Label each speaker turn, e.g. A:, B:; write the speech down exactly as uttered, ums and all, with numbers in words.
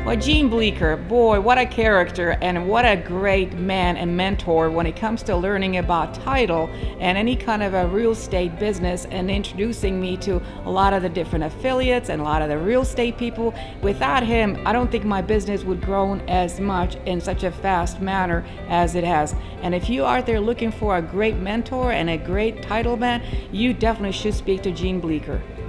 A: Well, Gene Bleecker, boy, what a character and what a great man and mentor when it comes to learning about title and any kind of a real estate business, and introducing me to a lot of the different affiliates and a lot of the real estate people. Without him, I don't think my business would grow as much in such a fast manner as it has. And if you are out there looking for a great mentor and a great title man, you definitely should speak to Gene Bleecker.